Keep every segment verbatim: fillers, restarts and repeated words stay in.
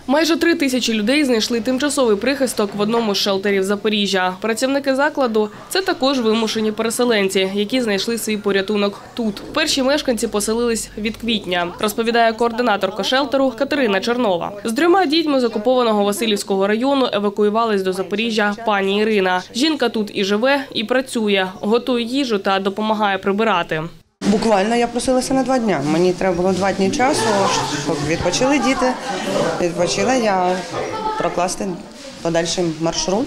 Майже три тисячі людей знайшли тимчасовий прихисток в одному з шелтерів Запоріжжя. Працівники закладу – це також вимушені переселенці, які знайшли свій порятунок тут. Перші мешканці поселились від квітня, розповідає координаторка шелтеру Катерина Чернова. З трьома дітьми з окупованого Василівського району евакуювались до Запоріжжя пані Ірина. Жінка тут і живе, і працює, готує їжу та допомагає прибирати. Буквально я просилася на два дні. Мені треба було два дні часу, щоб відпочили діти. Відпочила я прокласти подальший маршрут.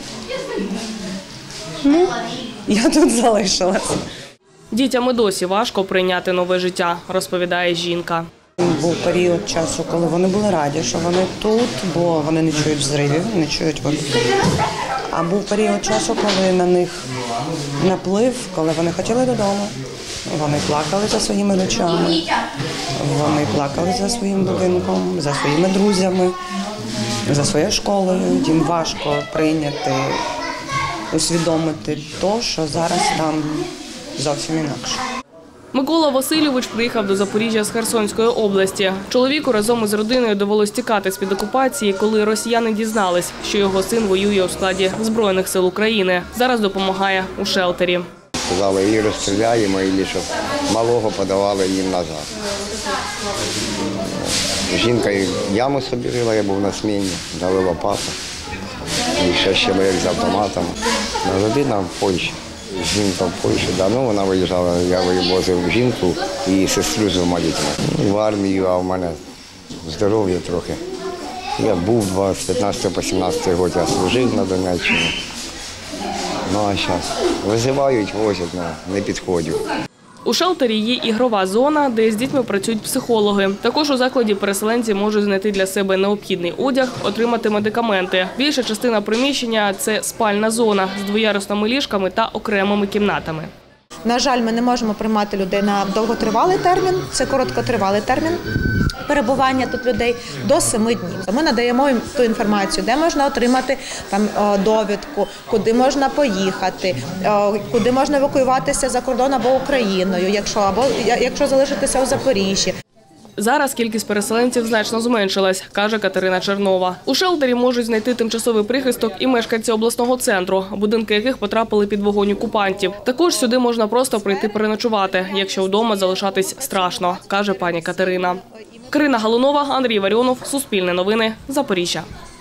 Ну, я тут залишилася. Дітям і досі важко прийняти нове життя, розповідає жінка. Був період часу, коли вони були раді, що вони тут, бо вони не чують взривів, не чують воду. А був період часу, коли на них наплив, коли вони хотіли додому. Вони плакали за своїми речами, вони плакали за своїм будинком, за своїми друзями, за своєю школою. Їм важко прийняти, усвідомити те, що зараз там зовсім інакше. Микола Васильович приїхав до Запоріжжя з Херсонської області. Чоловіку разом із родиною довелось тікати з-під окупації, коли росіяни дізнались, що його син воює у складі Збройних сил України. Зараз допомагає у шелтері. Сказали, її розстріляємо, і щоб малого подавали їм назад. Жінка яму собі рила, я був на сміні, дали лопату. І ще чоловік з автоматом. Родина в Польщі. Жінка в Польщі, да, ну, вона виїжджала, я вивозив жінку і сестру з двома дітьми. В армію, а в мене здоров'я трохи. Я був з п'ятнадцятого по сімнадцятий рік, я служив на Донеччині. Ну а зараз визивають, возять, ну, не підходять. У шелтері є ігрова зона, де з дітьми працюють психологи. Також у закладі переселенці можуть знайти для себе необхідний одяг, отримати медикаменти. Більша частина приміщення – це спальна зона з двоярусними ліжками та окремими кімнатами. На жаль, ми не можемо приймати людей на довготривалий термін, це короткотривалий термін перебування тут людей до семи днів. Ми надаємо їм ту інформацію, де можна отримати там довідку, куди можна поїхати, куди можна евакуюватися за кордон або Україною, якщо або якщо залишитися у Запоріжжі. Зараз кількість переселенців значно зменшилась, каже Катерина Чернова. У шелтері можуть знайти тимчасовий прихисток і мешканці обласного центру, будинки яких потрапили під вогонь окупантів. Також сюди можна просто прийти переночувати, якщо вдома залишатись страшно, каже пані Катерина. Карина Галунова, Андрій Варіонов, Суспільне новини, Запоріжжя.